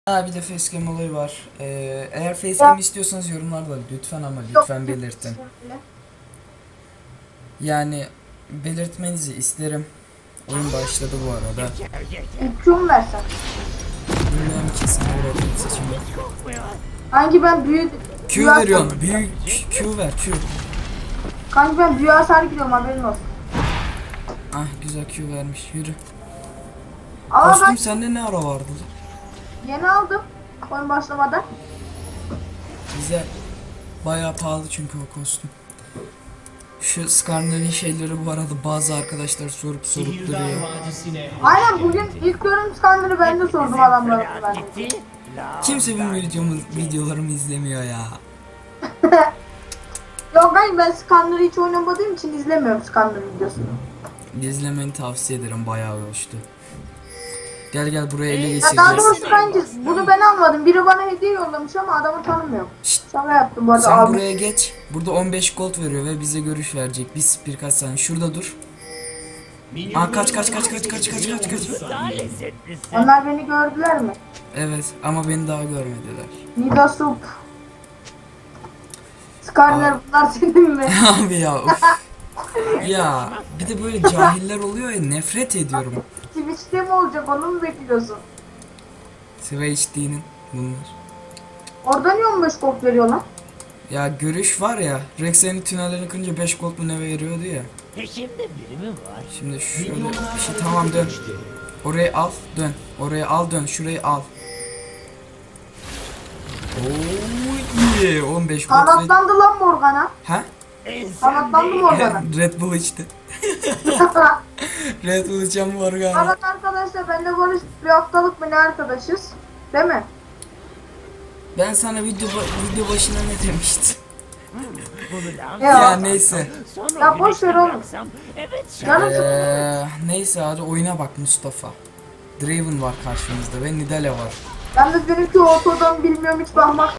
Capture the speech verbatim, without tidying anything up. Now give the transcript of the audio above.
Ha bir de facecam olayı var. Ee, eğer facecam istiyorsanız yorumlarda lütfen ama lütfen belirtin. Yani belirtmenizi isterim. Oyun başladı bu arada. Q mu versen? Bilmiyorum ki sen burada seçimi. Hangi ben büyük... Q veriyorsun. Büyük Q ver Q. Kanki ben büyük hasar gidiyorum, haberin olsun. Ah güzel Q vermiş. Yürü. Ama Kostüm ben sende ne ara vardı? yeni aldım oyun başlamadan. Bize bayağı pahalı çünkü o kostüm. Şu Skarner'in şeyleri bu arada bazı arkadaşlar sorup sorup duruyor. Aynen, bugün ilk görüm skandını ben de sordum adamlara. Kimse benim videomu, videolarımı izlemiyor ya. Yok hayır, ben skandını hiç oynamadığım için izlemiyorum skandını videosunu. İzlemeni tavsiye ederim, bayağı hoştu. Gel gel buraya ele Ya daha geçireceğiz. doğrusu bence bunu ben almadım. Biri bana hediye yollamış ama adamı tanımıyorum. Şşt, Şaka yaptım bu arada sen abi. buraya geç. Burada on beş gold veriyor ve bize görüş verecek. Biz birkaç saniye şurada dur. Aa kaç kaç kaç kaç kaç kaç kaç kaç. Onlar beni gördüler mi? Evet ama beni daha görmediler. Nida Sup. Skarner bunlar senin mi? Abi ya of. Ya bir de böyle cahiller oluyor ya, nefret ediyorum. Twitch'te mi olacak, onu mu bekliyorsun? Switch'tiğinin bunlar. Orada niye on beş gold veriyor lan? Ya görüş var ya, Rex'in tünellerini kırınca beş gold mu ne veriyordu ya. Peşimde biri mi var? Şimdi şöyle bir şey, tamam dön. Orayı al dön. Orayı al dön. Şurayı al. Oo iyi. on beş gold. Kanatlandı lan Morgana. Ha? Kanatlandı Morgana. Red Bull içti. Red Bull içen Morgana. Evet arkadaşlar, ben de Barış bir haftalık mı ne arkadaşız? Değil mi? Ben sana video ba- video başına ne demiştim? Ya, Ya neyse. Ya boş ver oğlum. Evet. Canım çok- Ee, neyse hadi oyuna bak Mustafa. Draven var karşımızda ve Nidalee var. Ben de dedim ki ortadan bilmiyorum hiç bakmak.